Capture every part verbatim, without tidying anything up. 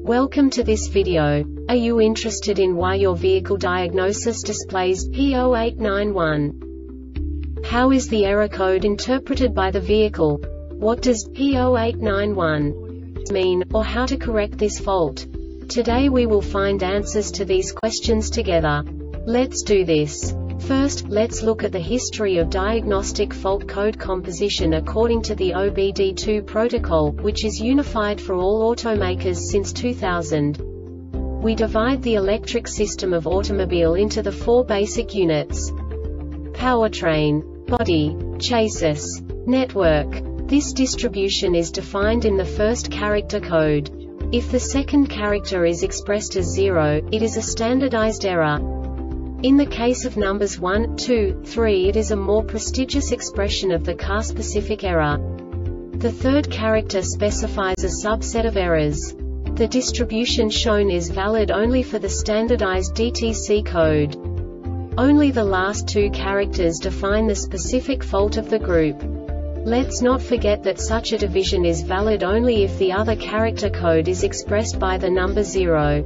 Welcome to this video. Are you interested in why your vehicle diagnosis displays P zero eight nine one? How is the error code interpreted by the vehicle? What does P zero eight nine one mean, or how to correct this fault? Today we will find answers to these questions together. Let's do this. First, let's look at the history of diagnostic fault code composition according to the O B D two protocol, which is unified for all automakers since two thousand. We divide the electric system of automobile into the four basic units: powertrain, body, chassis, network. This distribution is defined in the first character code. If the second character is expressed as zero, it is a standardized error. In the case of numbers one, two, three, it is a more prestigious expression of the car-specific error. The third character specifies a subset of errors. The distribution shown is valid only for the standardized D T C code. Only the last two characters define the specific fault of the group. Let's not forget that such a division is valid only if the other character code is expressed by the number zero.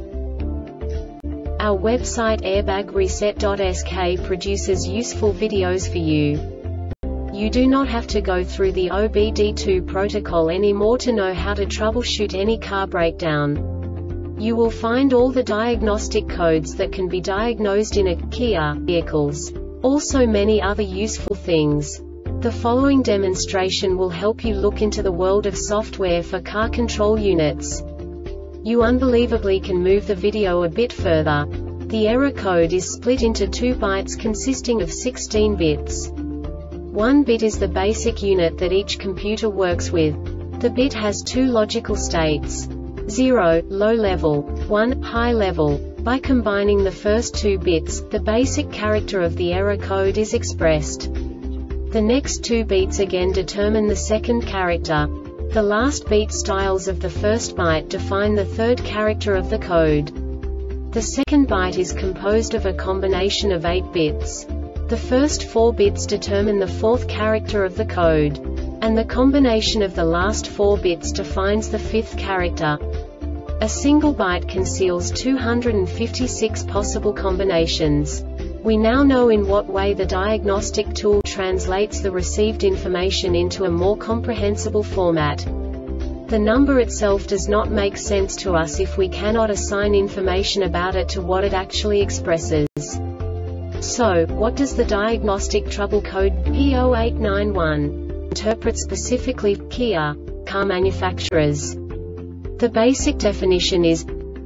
Our website airbag reset dot S K produces useful videos for you. You do not have to go through the O B D two protocol anymore to know how to troubleshoot any car breakdown. You will find all the diagnostic codes that can be diagnosed in a Kia vehicles. Also many other useful things. The following demonstration will help you look into the world of software for car control units. You unbelievably can move the video a bit further. The error code is split into two bytes consisting of sixteen bits. One bit is the basic unit that each computer works with. The bit has two logical states: zero, low level, one, high level. By combining the first two bits, the basic character of the error code is expressed. The next two beats again determine the second character. The last beat styles of the first byte define the third character of the code. The second byte is composed of a combination of eight bits. The first four bits determine the fourth character of the code. And the combination of the last four bits defines the fifth character. A single byte conceals two hundred fifty-six possible combinations. We now know in what way the diagnostic tool translates the received information into a more comprehensible format. The number itself does not make sense to us if we cannot assign information about it to what it actually expresses. So, what does the diagnostic trouble code P zero eight nine one interpret specifically for Kia car manufacturers? The basic definition is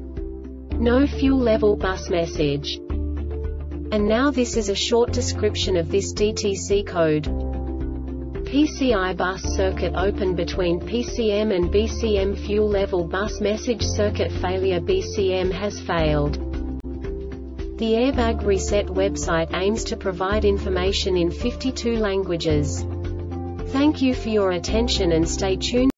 no fuel level bus message. And now this is a short description of this D T C code. P C I bus circuit open between P C M and B C M fuel level bus message circuit failure. B C M has failed. The Airbag Reset website aims to provide information in fifty-two languages. Thank you for your attention and stay tuned.